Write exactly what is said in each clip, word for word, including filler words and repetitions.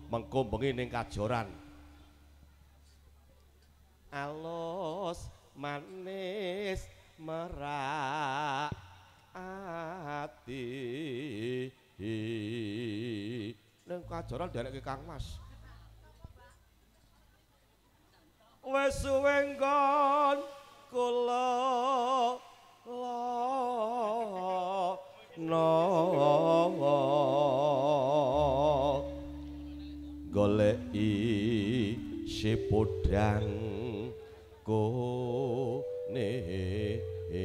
mengko bengi ning kajoran. Alus manis merak ati ning kajoran dereke Kang Mas. Wes suwe nggon kula no goleki si podang kuning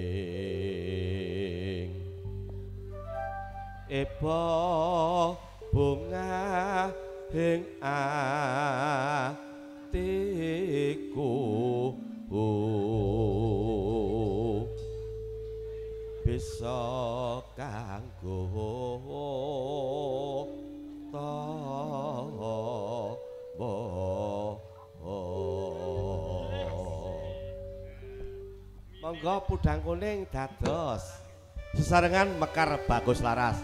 eba bunga ing atiku bisa kanggo tamba monggo pudang kuning dados sesarengan mekar bagus laras.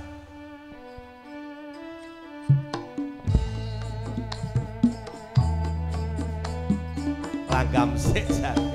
Langgam sik jane.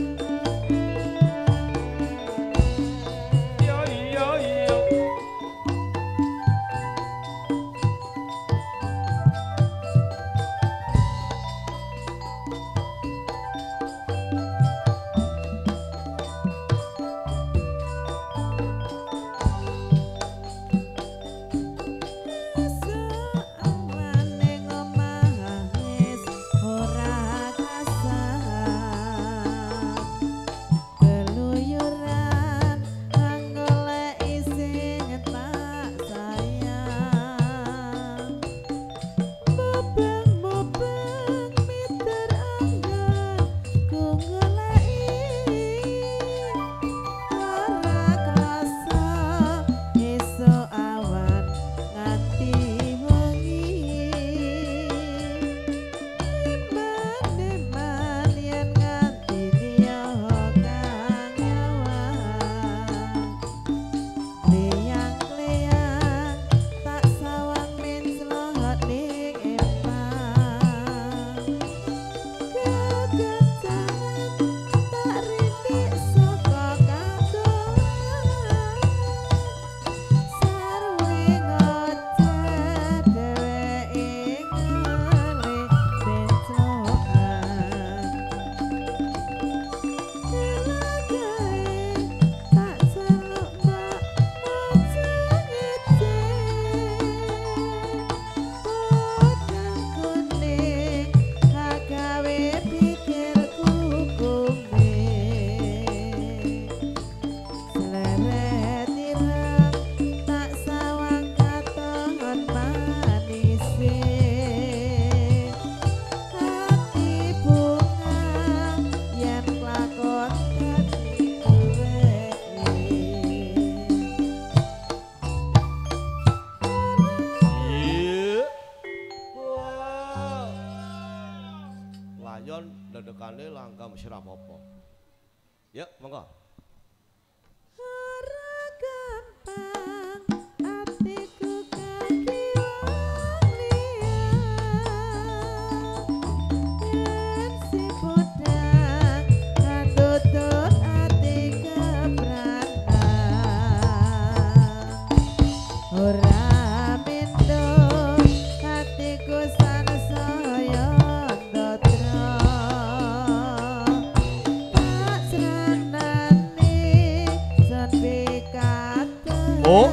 Wis ora apa-apa. Yuk, monggo. Oh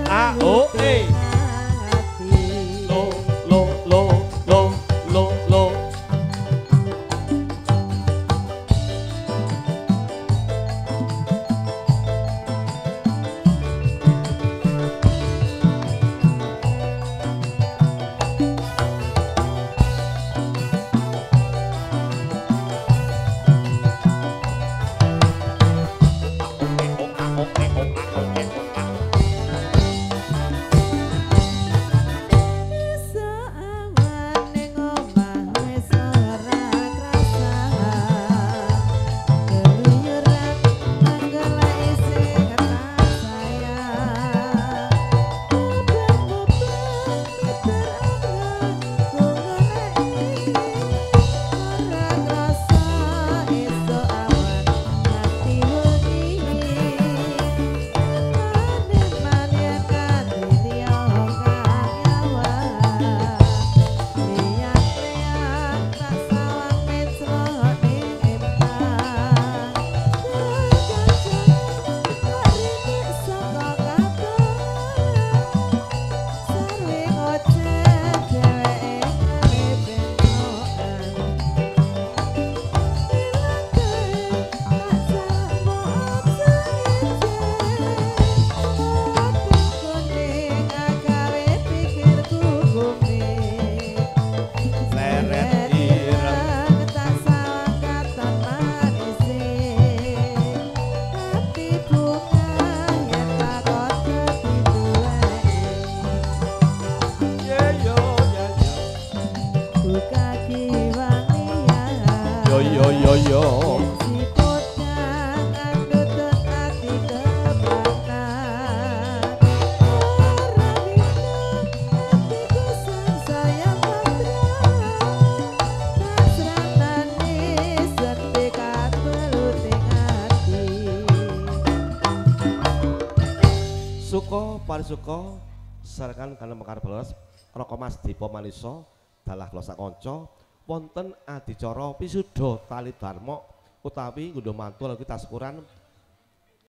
Suko parisuko sarengan kana mekar balas Raka Mas Dipa Manisa dalah klosak kanca wonten adicara pisuda tali dharma utawi ngundha mantul kita syukuran